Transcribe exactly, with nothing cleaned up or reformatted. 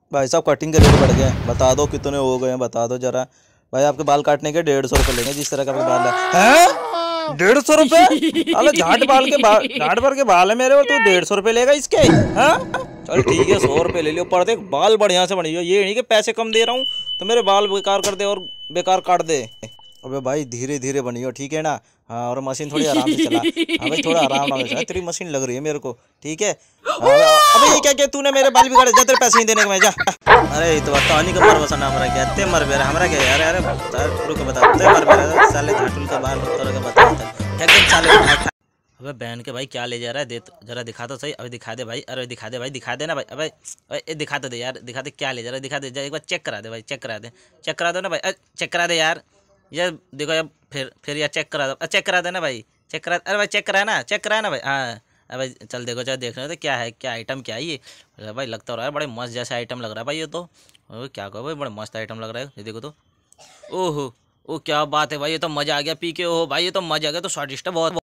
भाई साहब कटिंग के रेट बढ़ गए हैं, बता दो कितने हो गए हैं, बता दो जरा। भाई आपके बाल काटने के डेढ़ सौ रुपये लेंगे, जिस तरह का आपके बाल है। हैं? डेढ़ सौ रुपये? अरे झाट बाल के बाल, झाट भर के बाल है मेरे, और तू डेढ़ सौ रुपये लेगा इसके? हाँ चल ठीक है, सौ रुपये ले लियो, पर देख बाल बढ़िया से बढ़िया, ये नहीं कि पैसे कम दे रहा हूँ तो मेरे बाल बेकार कर दे और बेकार काट दे। अबे भाई धीरे धीरे बनियो, ठीक है ना? हाँ, और मशीन थोड़ी आराम से चला। हाँ भाई थोड़ा आराम आराम से, तेरी मशीन लग रही है मेरे को, ठीक है? हाँ, अबे ये क्या क्या तूने मेरे बाल बिगाड़े, जा तेरे पैसे नहीं देने का मैं, जा। अरे ये तो बतानी का मर बसा नाम रहा क्या, ते मर बेरा हमरा क्या यार, अरे रुक बता, ते मर बेरा साले झाटुल का बाल तोड़ के बता एकदम साले। अबे बहन के भाई क्या ले जा रहा है, दे तो जरा दिखा तो सही, अबे दिखा दे भाई, अरे दिखा दे भाई, दिखा दे ना भाई, अबे अबे दिखा तो दे यार, दिखा दे क्या ले जा रहा है, दिखा दे, एक बार चेक करा दे भाई, चेक करा दे, चेक करा दो ना भाई, चेक करा दे यार, यार देखो यार, फिर फिर यार चेक करा दो, चेक करा देना भाई, चेक करा, अरे भाई चेक करा ना, चेक करा ना भाई। हाँ अरे चल देखो, चल देख रहे हो तो क्या है, क्या आइटम क्या है ये? अरे भाई लगता रहा है बड़े मस्त जैसा आइटम लग रहा है भाई ये तो, ओ क्या कहो भाई, बड़ा मस्त आइटम लग रहा है ये, देखो तो। ओहो ओ क्या बात है भाई, ये तो मजा आ गया पी के, ओहो भाई ये तो मजा आ गया, तो स्वादिष्ट है बहुत।